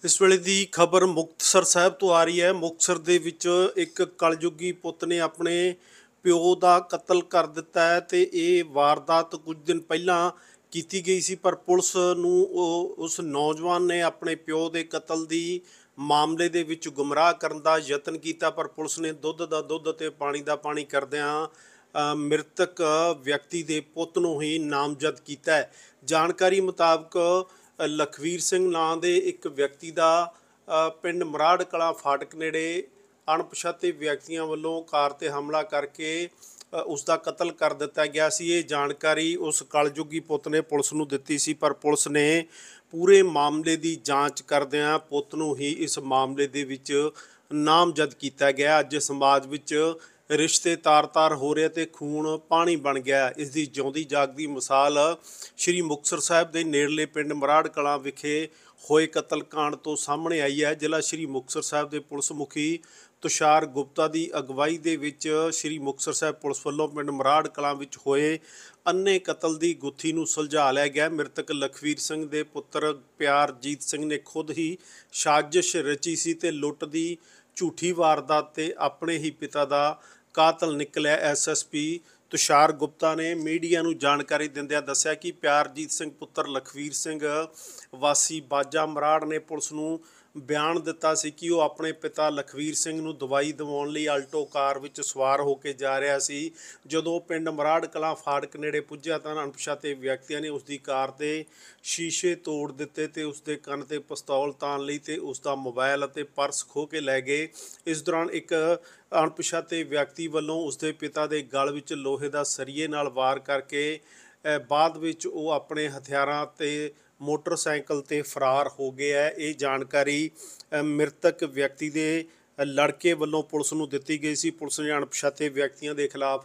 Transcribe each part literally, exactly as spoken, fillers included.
इस वेले की खबर मुक्तसर साहब तो आ रही है। मुक्तसर ਦੇ ਵਿੱਚ ਇੱਕ ਕਲਯੁਗੀ ਪੁੱਤ ਨੇ ਆਪਣੇ ਪਿਓ ਦਾ ਕਤਲ ਕਰ ਦਿੱਤਾ ਹੈ ਤੇ ਇਹ ਵਾਰਦਾਤ ਕੁਝ ਦਿਨ ਪਹਿਲਾਂ ਕੀਤੀ ਗਈ ਸੀ, ਪਰ ਪੁਲਿਸ ਨੂੰ ਉਹ ਉਸ ਨੌਜਵਾਨ ਨੇ ਆਪਣੇ ਪਿਓ ਦੇ ਕਤਲ ਦੀ ਮਾਮਲੇ ਦੇ ਵਿੱਚ ਗੁੰਮਰਾਹ ਕਰਨ ਦਾ ਯਤਨ ਕੀਤਾ, ਪਰ ਪੁਲਿਸ ਨੇ ਦੁੱਧ ਦਾ ਦੁੱਧ ਤੇ ਪਾਣੀ ਦਾ ਪਾਣੀ ਕਰਦਿਆਂ ਮ੍ਰਿਤਕ ਵਿਅਕਤੀ ਦੇ ਪੁੱਤ ਨੂੰ ਹੀ ਨਾਮਜ਼ਦ ਕੀਤਾ ਹੈ। ਜਾਣਕਾਰੀ ਮੁਤਾਬਕ ਲਖਵੀਰ ਸਿੰਘ ਨਾਂ ਦੇ ਇੱਕ ਵਿਅਕਤੀ ਦਾ ਪਿੰਡ ਮਰਾੜ ਕਲਾਂ ਫਾਟਕ ਨੇੜੇ ਅਣਪਛਾਤੇ ਵਿਅਕਤੀਆਂ ਵੱਲੋਂ ਕਾਰ 'ਤੇ ਹਮਲਾ ਕਰਕੇ ਉਸ ਦਾ ਕਤਲ ਕਰ ਦਿੱਤਾ ਗਿਆ ਸੀ। ਇਹ ਜਾਣਕਾਰੀ ਉਸ ਕਲਯੁਗੀ ਪੁੱਤ ਨੇ ਪੁਲਿਸ ਨੂੰ ਦਿੱਤੀ ਸੀ, ਪਰ ਪੁਲਿਸ ਨੇ ਪੂਰੇ ਮਾਮਲੇ ਦੀ ਜਾਂਚ ਕਰਦਿਆਂ ਪੁੱਤ ਨੂੰ ਹੀ ਇਸ ਮਾਮਲੇ ਦੇ ਵਿੱਚ ਨਾਮਜ਼ਦ ਕੀਤਾ ਗਿਆ। ਅੱਜ ਸਮਾਜ ਵਿੱਚ ਰਿਸ਼ਤੇ ਤਾਰ-ਤਾਰ ਹੋ ਰਹੇ ਤੇ ਖੂਨ ਪਾਣੀ ਬਣ ਗਿਆ। ਇਸ ਦੀ ਜਿਉਂਦੀ ਜਾਗਦੀ ਮਿਸਾਲ ਸ਼੍ਰੀ ਮੁਕਤਸਰ ਸਾਹਿਬ ਦੇ ਨੇੜਲੇ ਪਿੰਡ ਮਰਾੜ ਕਲਾਂ ਵਿਖੇ ਹੋਏ ਕਤਲकांड ਤੋਂ ਸਾਹਮਣੇ ਆਈ ਹੈ। ਜ਼ਿਲ੍ਹਾ ਸ਼੍ਰੀ ਮੁਕਤਸਰ ਸਾਹਿਬ ਦੇ ਪੁਲਿਸ ਮੁਖੀ ਤੁਸ਼ਾਰ ਗੁਪਤਾ ਦੀ ਅਗਵਾਈ ਦੇ ਵਿੱਚ ਸ਼੍ਰੀ ਮੁਕਤਸਰ ਸਾਹਿਬ ਪੁਲਿਸ ਵੱਲੋਂ ਪਿੰਡ ਮਰਾੜ ਕਲਾਂ ਵਿੱਚ ਹੋਏ ਅੰਨੇ ਕਤਲ ਦੀ ਗੁੱਥੀ ਨੂੰ ਸੁਲਝਾ ਲਿਆ ਗਿਆ। ਮ੍ਰਿਤਕ ਲਖਵੀਰ ਸਿੰਘ ਦੇ ਪੁੱਤਰ ਪਿਆਰਜੀਤ ਸਿੰਘ ਨੇ ਖੁਦ ਹੀ ਸਾਜ਼ਿਸ਼ ਰਚੀ ਸੀ ਤੇ ਲੁੱਟ ਦੀ ਝੂਠੀ ਵਾਰਦਾਤ ਤੇ ਆਪਣੇ ਹੀ ਪਿਤਾ ਦਾ ਕਾਤਲ ਨਿਕਲਿਆ। S S P Tushar Gupta ਨੇ ਮੀਡੀਆ ਨੂੰ ਜਾਣਕਾਰੀ ਦਿੰਦਿਆਂ ਦੱਸਿਆ ਕਿ ਪਿਆਰਜੀਤ ਸਿੰਘ ਪੁੱਤਰ ਲਖਵੀਰ ਸਿੰਘ ਵਾਸੀ ਬਾਜਾ ਮਰਾੜ ਨੇ ਪੁਲਿਸ ਨੂੰ ਬਿਆਨ ਦਿੱਤਾ ਸੀ ਕਿ ਉਹ ਆਪਣੇ ਪਿਤਾ ਲਖਵੀਰ ਸਿੰਘ ਨੂੰ ਦਵਾਈ ਦਿਵਾਉਣ ਲਈ ਆਲਟੋ ਕਾਰ ਵਿੱਚ ਸਵਾਰ ਹੋ ਕੇ ਜਾ ਰਿਹਾ ਸੀ। ਜਦੋਂ ਪਿੰਡ ਮਰਾੜ ਕਲਾਂ ਫਾਟਕ ਨੇੜੇ ਪੁੱਜਿਆ ਤਾਂ ਅਣਪਛਾਤੇ ਵਿਅਕਤੀਆਂ ਨੇ ਉਸ ਦੀ ਕਾਰ ਦੇ ਸ਼ੀਸ਼ੇ ਤੋੜ ਦਿੱਤੇ ਤੇ ਉਸ ਦੇ ਕੰਨ 'ਤੇ ਪਿਸਤੌਲ ਤਾਣ ਲਈ ਤੇ ਉਸ ਦਾ ਮੋਬਾਈਲ ਅਤੇ ਪਰਸ ਖੋਹ ਕੇ ਲੈ ਗਏ। ਇਸ ਦੌਰਾਨ ਇੱਕ ਅਣਪਛਾਤੇ ਵਿਅਕਤੀ ਵੱਲੋਂ ਉਸ ਦੇ ਪਿਤਾ ਦੇ ਗਲ ਵਿੱਚ ਲੋਹੇ ਦਾ ਸਰੀਏ ਨਾਲ ਵਾਰ ਕਰਕੇ ਬਾਅਦ ਵਿੱਚ ਉਹ ਆਪਣੇ ਹਥਿਆਰਾਂ ਤੇ ਮੋਟਰਸਾਈਕਲ ਤੇ ਫਰਾਰ ਹੋ ਗਿਆ ਹੈ। ਇਹ ਜਾਣਕਾਰੀ ਮ੍ਰਿਤਕ ਵਿਅਕਤੀ ਦੇ ਲੜਕੇ ਵੱਲੋਂ ਪੁਲਿਸ ਨੂੰ ਦਿੱਤੀ ਗਈ ਸੀ। ਪੁਲਿਸ ਨੇ ਅਣਪਛਾਤੇ ਵਿਅਕਤੀਆਂ ਦੇ ਖਿਲਾਫ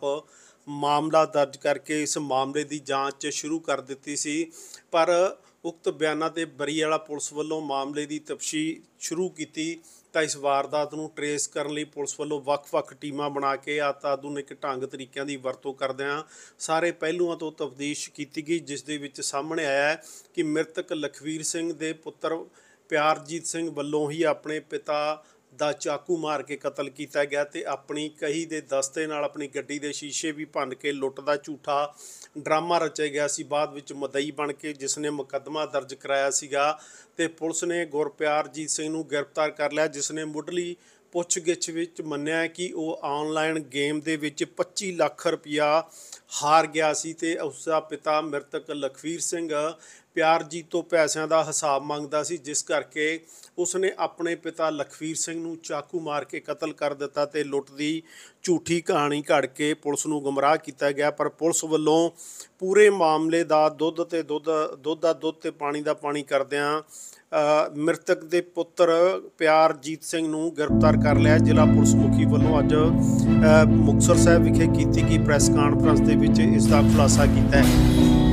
ਮਾਮਲਾ ਦਰਜ ਕਰਕੇ ਇਸ ਮਾਮਲੇ ਦੀ ਜਾਂਚ ਸ਼ੁਰੂ ਕਰ ਦਿੱਤੀ ਸੀ, ਪਰ ਉਕਤ ਬਿਆਨਾਂ ਤੇ ਬਰੀਆਲਾ ਪੁਲਿਸ ਵੱਲੋਂ ਮਾਮਲੇ ਦੀ ਤਫਤੀਸ਼ ਸ਼ੁਰੂ ਕੀਤੀ ਤਾਂ ਇਸ ਵਾਰਦਾਤ ਨੂੰ ਟਰੇਸ ਕਰਨ ਲਈ ਪੁਲਿਸ ਵੱਲੋਂ ਵੱਖ-ਵੱਖ ਟੀਮਾਂ ਬਣਾ ਕੇ ਆਧੁਨਿਕ ਢੰਗ ਤਰੀਕਿਆਂ ਦੀ ਵਰਤੋਂ ਕਰਦਿਆਂ ਸਾਰੇ ਪਹਿਲੂਆਂ ਤੋਂ ਤਫਤੀਸ਼ ਕੀਤੀ ਗਈ, ਜਿਸ ਦੇ ਵਿੱਚ ਸਾਹਮਣੇ ਆਇਆ ਕਿ ਮ੍ਰਿਤਕ ਲਖਵੀਰ ਸਿੰਘ ਦੇ ਪੁੱਤਰ ਪਿਆਰਜੀਤ ਸਿੰਘ ਵੱਲੋਂ ਹੀ ਆਪਣੇ ਪਿਤਾ ਦਾ ਚਾਕੂ ਮਾਰ ਕੇ ਕਤਲ ਕੀਤਾ ਗਿਆ ਤੇ ਆਪਣੀ ਕਹੀ ਦੇ ਦਸਤੇ ਨਾਲ ਆਪਣੀ ਗੱਡੀ ਦੇ ਸ਼ੀਸ਼ੇ ਵੀ ਭੰਨ ਕੇ ਲੁੱਟ ਦਾ ਝੂਠਾ ਡਰਾਮਾ ਰਚਿਆ ਗਿਆ ਸੀ। ਬਾਅਦ ਵਿੱਚ ਮਦਈ ਬਣ ਕੇ ਜਿਸ ਨੇ ਮੁਕੱਦਮਾ ਦਰਜ ਕਰਾਇਆ ਸੀਗਾ ਤੇ ਪੁਲਿਸ ਨੇ ਗੁਰਪਿਆਰਜੀਤ ਸਿੰਘ ਨੂੰ ਗ੍ਰਿਫਤਾਰ ਕਰ ਲਿਆ, ਜਿਸ ਨੇ ਮੁੱਢਲੀ ਪੁੱਛਗਿੱਛ ਵਿੱਚ ਮੰਨਿਆ ਕਿ ਉਹ ਆਨਲਾਈਨ ਗੇਮ ਦੇ ਵਿੱਚ ਪੱਚੀ ਲੱਖ ਰੁਪਇਆ ਹਾਰ ਗਿਆ ਸੀ ਤੇ ਉਸ ਦਾ ਪਿਤਾ ਮ੍ਰਿਤਕ ਲਖਵੀਰ ਸਿੰਘ ਪਿਆਰਜੀਤ ਤੋਂ ਪੈਸਿਆਂ ਦਾ ਹਿਸਾਬ ਮੰਗਦਾ ਸੀ, ਜਿਸ ਕਰਕੇ ਉਸਨੇ ਆਪਣੇ ਪਿਤਾ ਲਖਵੀਰ ਸਿੰਘ ਨੂੰ ਚਾਕੂ ਮਾਰ ਕੇ ਕਤਲ ਕਰ ਦਿੱਤਾ ਤੇ ਲੁੱਟ ਦੀ ਝੂਠੀ ਕਹਾਣੀ ਘੜ ਕੇ ਪੁਲਿਸ ਨੂੰ ਗੁੰਮਰਾਹ ਕੀਤਾ ਗਿਆ। ਪਰ ਪੁਲਿਸ ਵੱਲੋਂ ਪੂਰੇ ਮਾਮਲੇ ਦਾ ਦੁੱਧ ਤੇ ਦੁੱਧ ਦੁੱਧ ਦਾ ਦੁੱਧ ਤੇ ਪਾਣੀ ਦਾ ਪਾਣੀ ਕਰਦਿਆਂ ਮ੍ਰਿਤਕ ਦੇ ਪੁੱਤਰ ਪਿਆਰਜੀਤ ਸਿੰਘ ਨੂੰ ਗ੍ਰਿਫਤਾਰ ਕਰ ਲਿਆ। ਜ਼ਿਲ੍ਹਾ ਪੁਲਿਸ ਮੁਖੀ ਵੱਲੋਂ ਅੱਜ ਮੁਕਤਸਰ ਸਾਹਿਬ ਵਿਖੇ ਕੀਤੀ ਗਈ ਪ੍ਰੈਸ ਕਾਨਫਰੰਸ ਦੇ ਵਿੱਚ ਇਸ ਦਾ ਖੁਲਾਸਾ ਕੀਤਾ ਹੈ।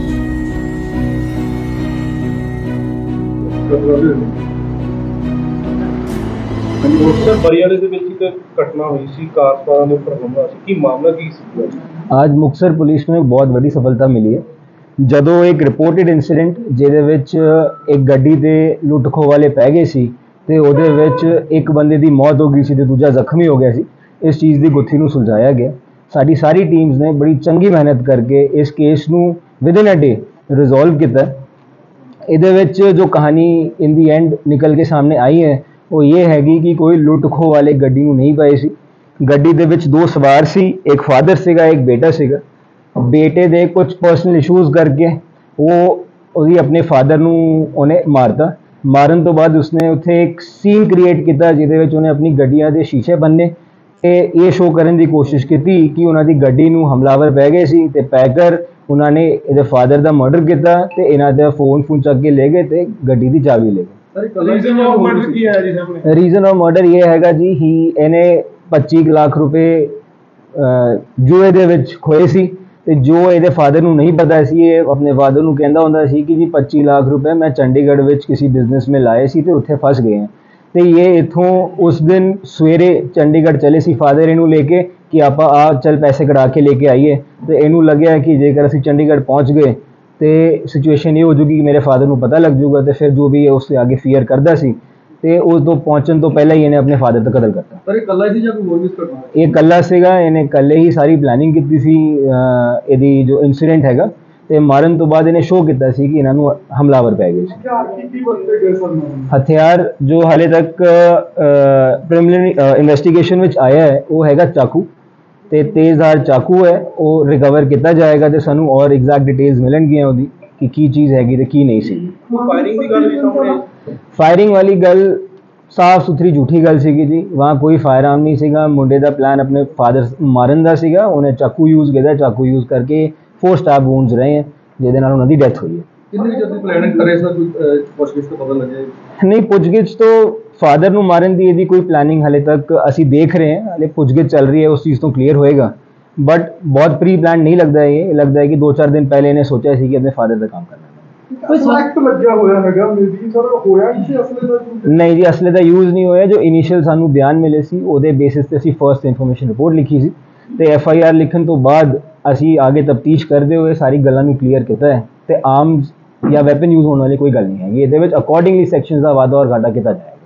ਮੁਕਤਸਰ ਬਰੀਆਲੇ ਦੇ ਵਿੱਚ ਇੱਕ ਘਟਨਾ ਹੋਈ ਸੀ, ਕਾਰ ਸਵਾਰਾਂ ਦੇ ਉੱਪਰ ਹਮਲਾ ਸੀ, ਕੀ ਮਾਮਲਾ ਕੀ ਸੀ? ਅੱਜ ਮੁਕਤਸਰ ਪੁਲਿਸ ਨੂੰ ਇੱਕ ਬਹੁਤ ਵੱਡੀ ਸਫਲਤਾ ਮਿਲੀ ਹੈ। ਜਦੋਂ ਇੱਕ ਰਿਪੋਰਟਡ ਇਨਸੀਡੈਂਟ ਜਿਹਦੇ ਵਿੱਚ ਇੱਕ ਗੱਡੀ ਦੇ ਲੁੱਟ ਖੋਹ ਵਾਲੇ ਪੈ ਗਏ ਸੀ ਤੇ ਉਹਦੇ ਵਿੱਚ ਇੱਕ ਬੰਦੇ ਦੀ ਮੌਤ ਹੋ ਗਈ ਸੀ ਤੇ ਦੂਜਾ ਜ਼ਖਮੀ ਹੋ ਗਿਆ ਸੀ, ਇਸ ਚੀਜ਼ ਦੀ ਗੁੱਥੀ ਨੂੰ ਸੁਲਝਾਇਆ ਗਿਆ। ਸਾਡੀ ਸਾਰੀ ਟੀਮਸ ਨੇ ਬੜੀ ਚੰਗੀ ਮਿਹਨਤ ਕਰਕੇ ਇਸ ਕੇਸ ਨੂੰ ਵਿਦਿਨ ਅ ਡੇ ਰਿਜ਼ੋਲਵ ਕੀਤਾ। ਇਹਦੇ ਵਿੱਚ ਜੋ ਕਹਾਣੀ ਇਨ ਦੀ ਐਂਡ ਨਿਕਲ ਕੇ ਸਾਹਮਣੇ ਆਈ ਹੈ ਉਹ ਇਹ ਹੈਗੀ ਕਿ ਕੋਈ ਲੁੱਟ ਖੋਹ ਵਾਲੇ ਗੱਡੀ ਨੂੰ ਨਹੀਂ ਪਾਏ ਸੀ। ਗੱਡੀ ਦੇ ਵਿੱਚ ਦੋ ਸਵਾਰ ਸੀ, ਇੱਕ ਫਾਦਰ ਸੀਗਾ, ਇੱਕ ਬੇਟਾ ਸੀਗਾ। ਬੇਟੇ ਦੇ ਕੁਝ ਪਰਸਨਲ ਇਸ਼ੂਜ਼ ਕਰਕੇ ਉਹ ਉਹਦੀ ਆਪਣੇ ਫਾਦਰ ਨੂੰ ਉਹਨੇ ਮਾਰਤਾ। ਮਾਰਨ ਤੋਂ ਬਾਅਦ ਉਸਨੇ ਉੱਥੇ ਇੱਕ ਸੀਨ ਕ੍ਰੀਏਟ ਕੀਤਾ ਜਿਹਦੇ ਵਿੱਚ ਉਹਨੇ ਆਪਣੀ ਗੱਡੀਆਂ ਦੇ ਸ਼ੀਸ਼ੇ ਬੰਨੇ ਤੇ ਇਹ ਸ਼ੋਅ ਕਰਨ ਦੀ ਕੋਸ਼ਿਸ਼ ਕੀਤੀ ਕਿ ਉਹਨਾਂ ਦੀ ਗੱਡੀ ਨੂੰ ਹਮਲਾਵਰ ਪੈ ਗਏ ਸੀ ਤੇ ਪੈ ਕਰ ਉਹਨਾਂ ਨੇ ਇਹਦੇ ਫਾਦਰ ਦਾ ਮਰਡਰ ਕੀਤਾ ਤੇ ਇਹਨਾਂ ਦਾ ਫੋਨ ਫੋਨ ਚੱਕ ਕੇ ਲੈ ਗਏ ਤੇ ਗੱਡੀ ਦੀ ਚਾਬੀ ਲੈ ਗਏ। ਰੀਜ਼ਨ ਆਫ ਮਰਡਰ ਕੀ ਹੈ ਜੀ ਸਾਹਮਣੇ? ਰੀਜ਼ਨ ਆਫ ਮਰਡਰ ਇਹ ਹੈਗਾ ਜੀ ਹੀ ਇਹਨੇ ਪੱਚੀ ਲੱਖ ਰੁਪਏ ਜੂਏ ਦੇ ਵਿੱਚ ਖੋਏ ਸੀ ਤੇ ਜੋ ਇਹਦੇ ਫਾਦਰ ਨੂੰ ਨਹੀਂ ਪਤਾ ਸੀ, ਇਹ ਆਪਣੇ ਫਾਦਰ ਨੂੰ ਕਹਿੰਦਾ ਹੁੰਦਾ ਸੀ ਕਿ ਜੀ ਪੱਚੀ ਲੱਖ ਰੁਪਏ ਮੈਂ ਚੰਡੀਗੜ੍ਹ ਵਿੱਚ ਕਿਸੇ ਬਿਜ਼ਨਸ में ਲਾਏ ਸੀ ਤੇ ਉੱਥੇ ਫਸ ਗਏ हैं। ਤੇ ਇਹ ਇੱਥੋਂ ਉਸ ਦਿਨ ਸਵੇਰੇ ਚੰਡੀਗੜ੍ਹ ਚਲੇ ਸੀ ਫਾਦਰ ਇਹਨੂੰ ਲੈ ਕੇ ਕਿ ਆਪਾਂ ਆ ਚੱਲ ਪੈਸੇ ਕਢਾ ਕੇ ਲੈ ਕੇ ਆਈਏ ਤੇ ਇਹਨੂੰ ਲੱਗਿਆ ਕਿ ਜੇਕਰ ਅਸੀਂ ਚੰਡੀਗੜ੍ਹ ਪਹੁੰਚ ਗਏ ਤੇ ਸਿਚੁਏਸ਼ਨ ਇਹ ਹੋ ਜੂਗੀ ਕਿ ਮੇਰੇ ਫਾਦਰ ਨੂੰ ਪਤਾ ਲੱਗ ਜੂਗਾ ਤੇ ਫਿਰ ਜੋ ਵੀ ਹੈ ਉਸ ਤੋਂ ਅੱਗੇ ਫੀਅਰ ਕਰਦਾ ਸੀ ਤੇ ਉਸ ਤੋਂ ਪਹੁੰਚਣ ਤੋਂ ਪਹਿਲਾਂ ਹੀ ਇਹਨੇ ਆਪਣੇ ਫਾਦਰ ਦਾ ਕਤਲ ਕਰਤਾ। ਪਰ ਇਹ ਇਕੱਲਾ ਸੀ ਜਾਂ ਕੋਈ ਹੋਰ ਵੀ ਇਸ ਘਟਨਾ? ਇਹ ਇਕੱਲਾ ਸੀਗਾ, ਇਹਨੇ ਇਕੱਲੇ ਹੀ ਸਾਰੀ ਪਲੈਨਿੰਗ ਕੀਤੀ ਸੀ ਅਹ ਇਹਦੀ ਜੋ ਇਨਸੀਡੈਂਟ ਹੈਗਾ, ਤੇ ਮਾਰਨ ਤੋਂ ਬਾਅਦ ਇਹਨੇ ਸ਼ੋਅ ਕੀਤਾ ਸੀ ਕਿ ਇਹਨਾਂ ਨੂੰ ਹਮਲਾਵਰ ਪੈ ਗਏ ਸੀ। ਹਥਿਆਰ ਕੀ ਕੀ ਵਰਤੇ ਗਏ ਸਨ? ਹਥਿਆਰ ਜੋ ਹਾਲੇ ਤੱਕ ਪ੍ਰੀਲਿਮਿਨਰੀ ਇਨਵੈਸਟੀਗੇਸ਼ਨ ਵਿੱਚ ਆਇਆ ਹੈ ਉਹ ਹੈਗਾ ਚਾਕੂ, ਤੇ ਤੇਜ਼ਧਾਰ ਚਾਕੂ ਹੈ, ਉਹ ਰਿਕਵਰ ਕੀਤਾ ਜਾਏਗਾ ਤੇ ਸਾਨੂੰ ਔਰ ਐਗਜ਼ੈਕਟ ਡਿਟੇਲਸ ਮਿਲਣਗੀਆਂ ਉਹਦੀ ਕਿ ਕੀ ਚੀਜ਼ ਹੈਗੀ ਤੇ ਕੀ ਨਹੀਂ ਸੀ। ਫਾਇਰਿੰਗ ਦੀ ਗੱਲ ਵੀ ਸਾਹਮਣੇ? ਫਾਇਰਿੰਗ ਵਾਲੀ ਗੱਲ ਸਾਫ ਸੁਥਰੀ ਝੂਠੀ ਗੱਲ ਸੀਗੀ ਜੀ, ਵਾਂ ਕੋਈ ਫਾਇਰ ਆਰਮ ਨਹੀਂ ਸੀਗਾ। ਮੁੰਡੇ ਦਾ ਪਲਾਨ ਆਪਣੇ ਫਾਦਰ ਮਾਰਨ ਦਾ ਸੀਗਾ, ਉਹਨੇ ਚਾਕੂ ਯੂਜ਼ ਕੀਤਾ, ਚਾਕੂ ਯੂਜ਼ ਕਰਕੇ ਫੋਰ ਸਟੈਬ ਵੂਨਸ ਰਹੇ ਹੈ ਜਿਹਦੇ ਨਾਲ ਉਹਨਾਂ ਦੀ ਡੈਥ ਹੋਈ ਹੈ। ਕਿੰਨੀ ਜਲਦੀ ਪਲਾਨਿੰਗ ਕਰੇ ਸਰ, ਕੋਈ ਪੁੱਛਗਿੱਛ ਤੋਂ ਪਤਾ ਲੱਗਿਆ? ਨਹੀਂ, ਪੁੱਛਗਿੱਛ ਤੋਂ ਫਾਦਰ ਨੂੰ ਮਾਰਨ ਦੀ ਇਹਦੀ ਕੋਈ ਪਲਾਨਿੰਗ ਹਾਲੇ ਤੱਕ ਅਸੀਂ ਦੇਖ ਰਹੇ ਹਾਂ, ਹਾਲੇ ਪੁੱਛਗਿੱਛ ਚੱਲ ਰਹੀ ਹੈ, ਉਸ ਚੀਜ਼ ਤੋਂ ਕਲੀਅਰ ਹੋਏਗਾ। ਬਟ ਬਹੁਤ ਪ੍ਰੀ ਪਲਾਨ ਨਹੀਂ ਲੱਗਦਾ ਹੈ, ਇਹ ਲੱਗਦਾ ਹੈ ਕਿ ਦੋ ਚਾਰ ਦਿਨ ਪਹਿਲੇ ਇਹਨੇ ਸੋਚਿਆ ਸੀ ਕਿ ਆਪਣੇ ਫਾਦਰ ਦਾ ਕੰਮ ਕਰਨਾ। ਕੋਈ ਸਲੈਕਟ ਲੱਗਿਆ ਹੋਇਆ ਹੈਗਾ ਮੇਬੀ ਸਰ, ਹੋਇਆ ਕਿਸੇ ਅਸਲੇ ਦਾ? ਨਹੀਂ ਜੀ, ਅਸਲੇ ਦਾ ਯੂਜ਼ ਨਹੀਂ ਹੋਇਆ। ਜੋ ਇਨੀਸ਼ੀਅਲ ਸਾਨੂੰ ਬਿਆਨ ਮਿਲੇ ਸੀ ਉਹਦੇ ਬੇਸਿਸ ਤੇ ਅਸੀਂ ਫਰਸਟ ਇਨਫੋਰਮੇਸ਼ਨ ਰਿਪੋਰਟ ਲਿਖੀ ਸੀ, ਤੇ ਐਫ ਆਈ ਆਰ ਲਿਖਣ ਤੋਂ ਬਾਅਦ ਅਸੀਂ ਆਗੇ ਤਫਤੀਸ਼ ਕਰਦੇ ਹੋਏ ਸਾਰੀ ਗੱਲਾਂ ਨੂੰ ਕਲੀਅਰ ਕੀਤਾ ਹੈ, ਤੇ ਆਰਮਸ ਜਾਂ ਵੈਪਨ ਯੂਜ਼ ਹੋਣ ਵਾਲੀ ਕੋਈ ਗੱਲ ਨਹੀਂ ਹੈਗੀ ਇਹਦੇ ਵਿੱਚ। ਅਕੋਰਡਿੰਗਲੀ ਸੈਕਸ਼ਨਸ ਦਾ ਵਾਧਾ ਔਰ ਘਾਟਾ ਕੀਤਾ ਜਾਏ।